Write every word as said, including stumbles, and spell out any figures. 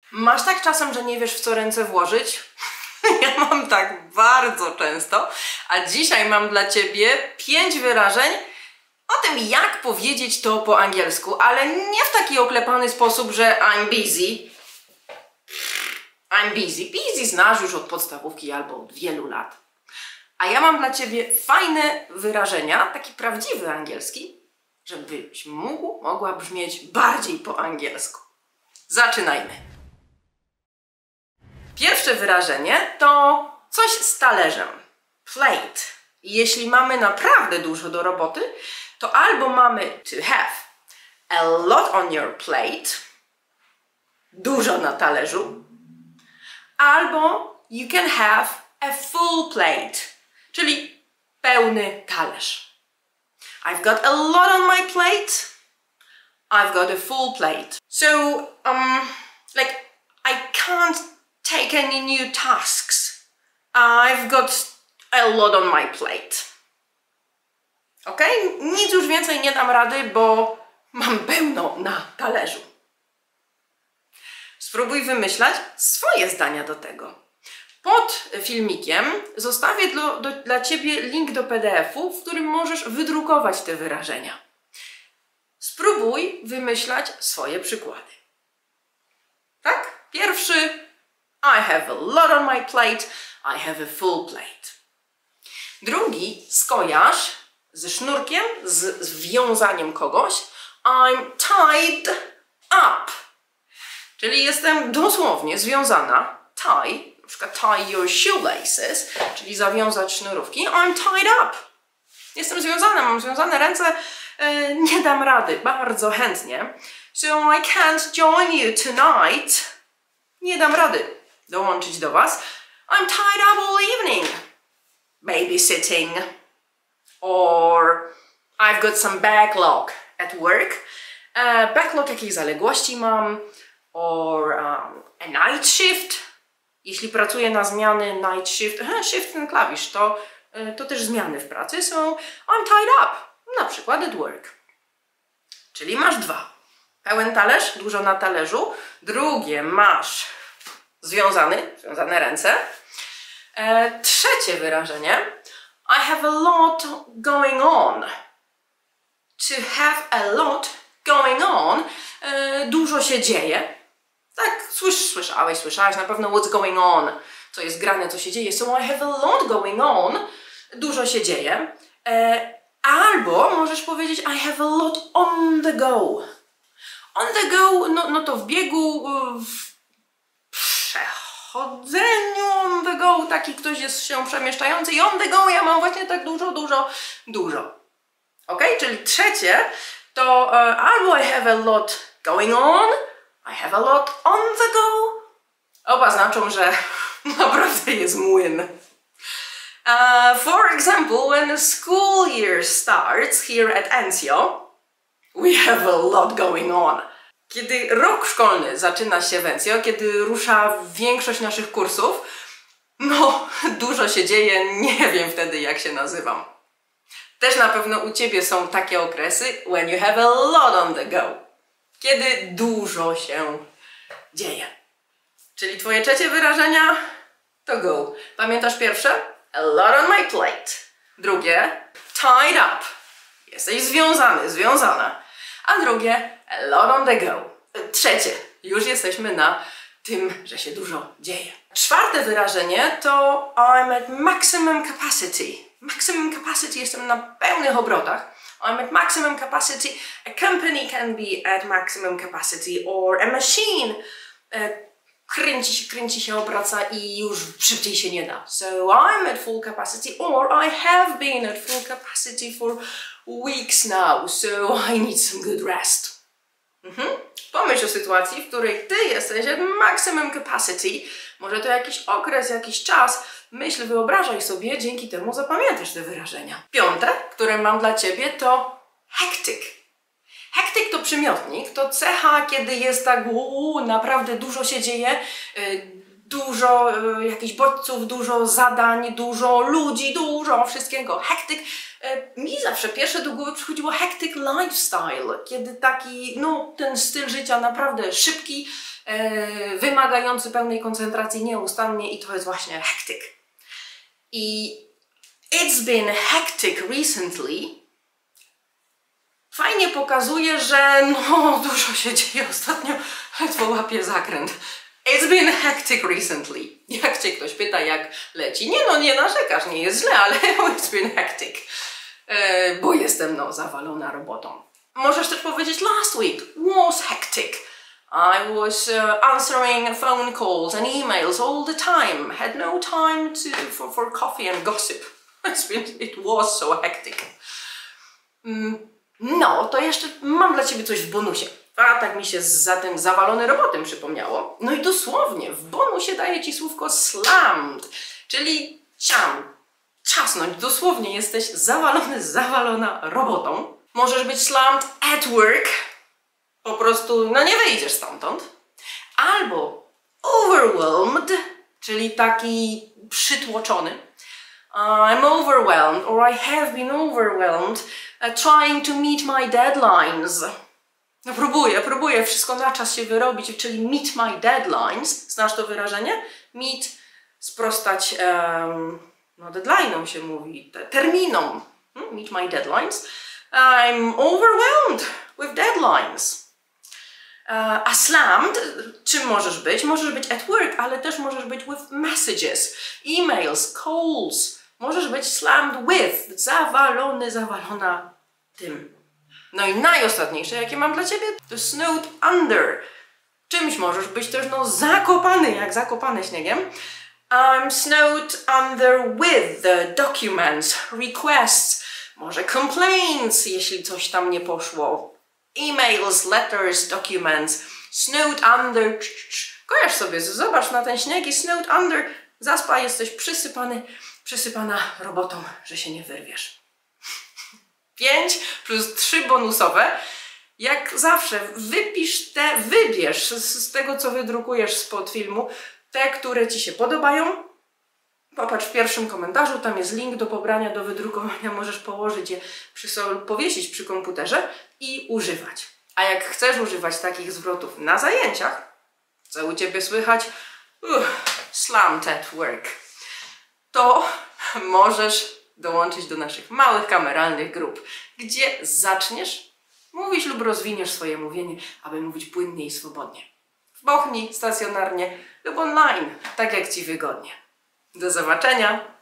Masz tak czasem, że nie wiesz, w co ręce włożyć? Ja mam tak bardzo często, a dzisiaj mam dla Ciebie pięć wyrażeń o tym, jak powiedzieć to po angielsku, ale nie w taki oklepany sposób, że I'm busy. I'm busy. Busy znasz już od podstawówki albo od wielu lat. A ja mam dla Ciebie fajne wyrażenia, taki prawdziwy angielski, żebyś mógł, mogła brzmieć bardziej po angielsku. Zaczynajmy. Pierwsze wyrażenie to coś z talerzem. Plate. I jeśli mamy naprawdę dużo do roboty, to albo mamy to have a lot on your plate, dużo na talerzu, albo you can have a full plate, czyli pełny talerz. I've got a lot on my plate. I've got a full plate. So, um, like, I can't take any new tasks. I've got a lot on my plate. Ok? Nic już więcej nie dam rady, bo mam pełno na talerzu. Spróbuj wymyślać swoje zdania do tego. Pod filmikiem zostawię do, do, dla Ciebie link do P D F-u, w którym możesz wydrukować te wyrażenia. Spróbuj wymyślać swoje przykłady. Tak? Pierwszy. I have a lot on my plate. I have a full plate. Drugi skojarz ze sznurkiem, z związaniem kogoś. I'm tied up. Czyli jestem dosłownie związana. Tie, na przykład tie your shoelaces, czyli zawiązać sznurówki. I'm tied up. Jestem związana, mam związane ręce, yy, nie dam rady, bardzo chętnie. So I can't join you tonight. Nie dam rady dołączyć do Was. I'm tied up all evening. Babysitting. Or I've got some backlog at work. Uh, backlog, jakiej zaległości mam. Or um, a night shift. Jeśli pracuję na zmiany, night shift, aha, shift ten klawisz, to, to też zmiany w pracy. So I'm tied up. Na przykład at work. Czyli masz dwa. Pełen talerz, dużo na talerzu. Drugie masz związany, związane ręce. E, trzecie wyrażenie. I have a lot going on. To have a lot going on. E, dużo się dzieje. Tak, słysz, słyszałeś, słyszałaś na pewno what's going on. Co jest grane, co się dzieje. So I have a lot going on. Dużo się dzieje. E, albo możesz powiedzieć I have a lot on the go. On the go, no, no to w biegu, w przechodzeniu, on the go, taki ktoś jest się przemieszczający i on the go ja mam właśnie tak dużo, dużo, dużo. Ok? Czyli trzecie to uh, albo I have a lot going on, I have a lot on the go. Oba znaczą, że naprawdę jest młyn. Uh, for example, when the school year starts here at Ensio, we have a lot going on. Kiedy rok szkolny zaczyna się w Ensio, kiedy rusza większość naszych kursów, no dużo się dzieje, nie wiem wtedy jak się nazywam. Też na pewno u Ciebie są takie okresy when you have a lot on the go. Kiedy dużo się dzieje. Czyli Twoje trzecie wyrażenia to go. Pamiętasz pierwsze? A lot on my plate. Drugie, tied up. Jesteś związany, związana. A drugie, a lot on the go. Trzecie, już jesteśmy na tym, że się dużo dzieje. Czwarte wyrażenie to I'm at maximum capacity. Maximum capacity, jestem na pełnych obrotach. I'm at maximum capacity. A company can be at maximum capacity or a machine kręci się, kręci się, obraca i już szybciej się nie da. So I'm at full capacity or I have been at full capacity for weeks now, so I need some good rest. Mhm. Pomyśl o sytuacji, w której Ty jesteś at maximum capacity. Może to jakiś okres, jakiś czas. Myśl, wyobrażaj sobie, dzięki temu zapamiętasz te wyrażenia. Piąte, które mam dla Ciebie, to hectic. Hectic to przymiotnik, to cecha, kiedy jest tak uu, naprawdę dużo się dzieje, yy, dużo y, jakichś bodźców, dużo zadań, dużo ludzi, dużo wszystkiego. Hectic. Y, mi zawsze pierwsze do głowy przychodziło hectic lifestyle, kiedy taki, no ten styl życia naprawdę szybki, y, wymagający pełnej koncentracji nieustannie i to jest właśnie hectic. I it's been hectic recently fajnie pokazuje, że no dużo się dzieje ostatnio, ledwo łapie zakręt. It's been hectic recently. Jak cię ktoś pyta, jak leci. Nie no, nie narzekasz, nie jest źle, ale it's been hectic. E, bo jestem no zawalona robotą. Możesz też powiedzieć last week was hectic. I was uh, answering phone calls and emails all the time. Had no time to, for, for coffee and gossip. It's been, it was so hectic. Mm, no, to jeszcze mam dla ciebie coś w bonusie. A tak mi się za tym zawalone robotem przypomniało. No i dosłownie w bonusie daje ci słówko slammed, czyli ciam, czasnąć. Dosłownie jesteś zawalony, zawalona robotą. Możesz być slammed at work. Po prostu, no nie wyjdziesz stamtąd. Albo overwhelmed, czyli taki przytłoczony. I'm overwhelmed, or I have been overwhelmed uh, trying to meet my deadlines. No próbuję, próbuję wszystko na czas się wyrobić, czyli meet my deadlines. Znasz to wyrażenie? Meet, sprostać um, no deadline'om się mówi, te, terminom. Hmm? Meet my deadlines. I'm overwhelmed with deadlines. Uh, a slammed, czym możesz być? Możesz być at work, ale też możesz być with messages, emails, calls. Możesz być slammed with, zawalony, zawalona tym. No i najostatniejsze, jakie mam dla ciebie, to snowed under. Czymś możesz być też no zakopany, jak zakopany śniegiem. I'm snowed under with the documents, requests, może complaints, jeśli coś tam nie poszło. Emails, letters, documents, snowed under. Kojarz sobie, zobacz na ten śnieg i snowed under. Zaspa, jesteś przysypany, przysypana robotą, że się nie wyrwiesz. pięć plus trzy bonusowe. Jak zawsze, wypisz te, wybierz z, z tego, co wydrukujesz spod filmu, te, które ci się podobają. Popatrz w pierwszym komentarzu, tam jest link do pobrania, do wydrukowania. Możesz położyć je przy sobie lub powiesić przy komputerze i używać. A jak chcesz używać takich zwrotów na zajęciach, co u ciebie słychać? Uff, slammed at work. To możesz dołączyć do naszych małych kameralnych grup, gdzie zaczniesz mówić lub rozwiniesz swoje mówienie, aby mówić płynnie i swobodnie. W Bochni, stacjonarnie lub online, tak jak ci wygodnie. Do zobaczenia!